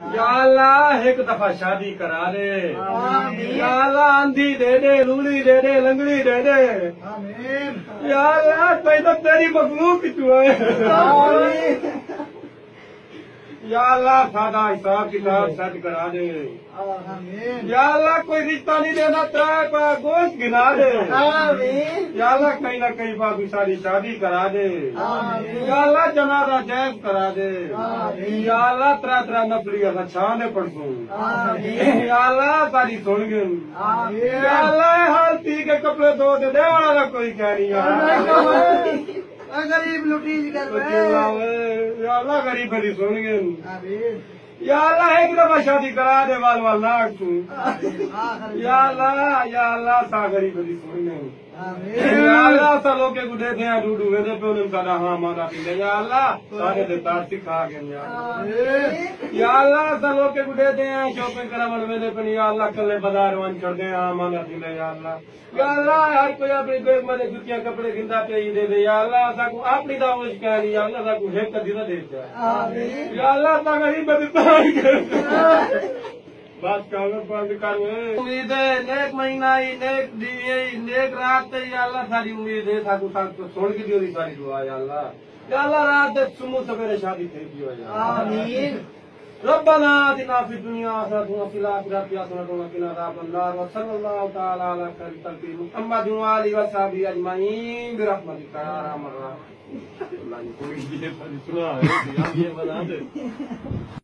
یا اللہ ایک دفعہ شادی کرا دے، یا اللہ اندھی دے دے، لولی دے دے، لنگڑی دے دے، یا اللہ پیدا تیری مخلوق کی تو ہے، یا اللہ سادہ حساب کتاب سیٹ کرا دے، یا اللہ کوئی رشتہ نہیں دینا ترائے پا گوشت گنا دے، یا اللہ کہیں نہ کہیں پا ساری شادی کرا دے، یا اللہ جنازہ جائز کرا دے، یا اللہ ترا نفلی ایسا چھانے پڑ دوں، یا اللہ ساری سن گن، یا اللہ ہر پی کے کپڑے دھو دے دے والا کوئی کہہ نہیں، یا اللہ غریب لٹیج کر یا اللہ غریب بھری سن گن، یا اللہ ایک دفعہ شادی کرا دے وال وال ناٹ تو، یا اللہ سا غریب بھری سن گن، یا اللہ سا لوگ کے گڈے تھے ڈوڈو ویدے پہ انہیں ساڑا ہاں مانا پیلے، یا اللہ سارے دے تار سکھا گئے، یا اللہ سا لوگ کے گڈے تھے شوپنگ کرامن ویدے پہ یا اللہ کلے بازار وان چڑھ دے ہاں مانا پیلے، یا اللہ ہر کوئی اپنی بیگ میں جتیاں کپڑے گھندا پہ ہی دے دے، یا اللہ سا کو اپنی دعوش کہہ رہی، یا اللہ سا کو ایک کدی نہ دے جائے، یا اللہ سا غریب بدتان کر بات کاغذ پاس کر امید ہے نیک مہینہ ہی نیک دیوی نیک رات یا اللہ ساری امید ہے سا کو سن کے دیو ساری دعا، یا اللہ رات سمو سویرے شادی تھی دیو، آمین ربنا آتنا فی الدنیا حسنۃ وفی الآخرۃ حسنۃ وقنا عذاب النار وصلی اللہ تعالی علی خیر خلق محمد وآلہ وصحبہ اجمعین برحمتک یا ارحم الراحمین۔ اللہ نے کوئی یہ سنا ہے یہ بنا دے